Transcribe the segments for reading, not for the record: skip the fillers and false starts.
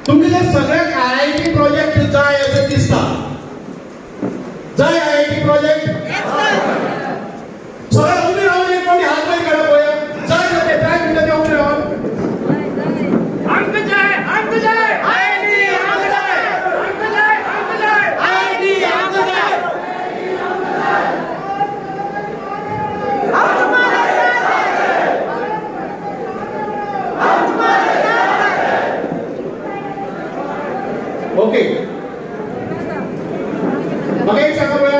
तुम्ही जर सगळ्यात IIT प्रोजेक्ट जाय असं दिसता जाय IIT प्रोजेक्ट सगळं उभी राहून एक कोणी हात वर करा पोया जाय ना ते काय म्हणतात ते उभी राहून अंक जाय IIT अंक जाय IIT अंक जाय ओके मग एक सांगा बघा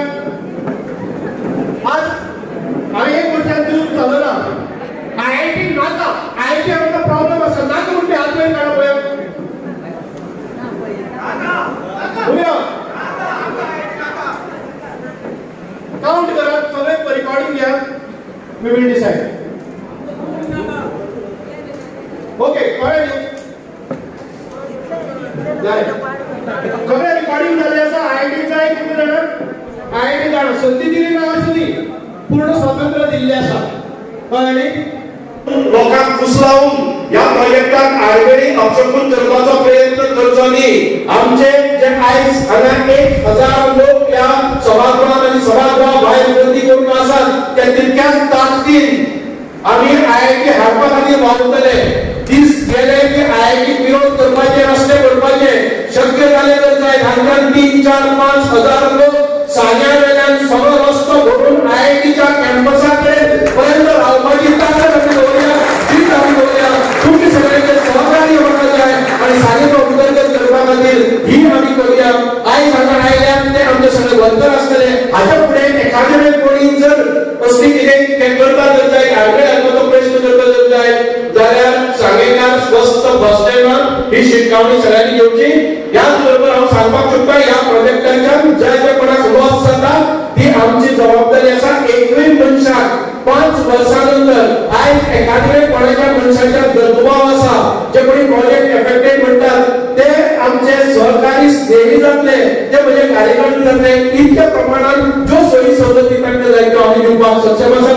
आज आम्ही एक गोष्ट दूर झालं ना IIT नाका IIT आमचा प्रॉब्लेम असेल नाका म्हणते हात वर काढा बघा काउंट करा सगळे रिकॉर्डिंग घ्या वी विल डिसाइड ओके कळलं सगळे रिकॉर्डिंग झाले असं IITचा एक किती जाणार IIT जाणार संधी दिली ना अशी पूर्ण स्वातंत्र्य दिले असा कळले लोकांक फुसलावून या प्रोजेक्टाक आडवेळी अपशकून करपाचो प्रयत्न करचो न्ही आमचे जे आयज हांगा 1000 लोक या सभागृहात आनी सभागृहा भायर गर्दी करून आसात त्या तितक्याच ताकदीन आम्ही IIT हाडपा खातीर वावुरतले दीस गेले की IIT विरोध करपाचे रस्ते करपाचे शक्य जाले तर जाय हांगान 3, 4, 5 हजार लोक सान्या वेल्यान सगळो रस्तो भरून IITच्या कॅम्पसाकडे पर्यंत रावपाची ताकद आमी दवरल्या जीत आमी दवरल्या तुमचे सगळ्यांचे सहकार्य होणं जाय आणि सान्याचो उदरगत करपा खातीर ही आमी करूया आयज हांगा आयल्यात ते आमचे सगळे वर्कर आसतले हाच्या फुडें एखादे कोणी जर असली कितें तें करता तर जाय आडवे हाडपाचो प्रश्न करता तर जाय जाल्यार सांगेकार स्वस्त बस स्टँडार ही शिटकावणी सगळ्यांनी घेवची याच बरोबर हांव सांगपाक सोदता ह्या प्रोजेक्टाच्यान ज्या कोणाक लॉस जाता ती आमची जबाबदारी आसा एकूय मनशाक 5 वर्सांनंतर आयज एखादे कोणाच्या मनशाच्या दुबाव आसा जे कोणी प्रोजेक्ट एफेक्टेड म्हणटात ते आमचे सहकारी स्नेही जातले ते म्हणजे कार्यकर्ते जातले इतक्या प्रमाणात ज्यो सोयी सवलती तांकां जाय त्यो आमी दिवपाक सक्षम आसा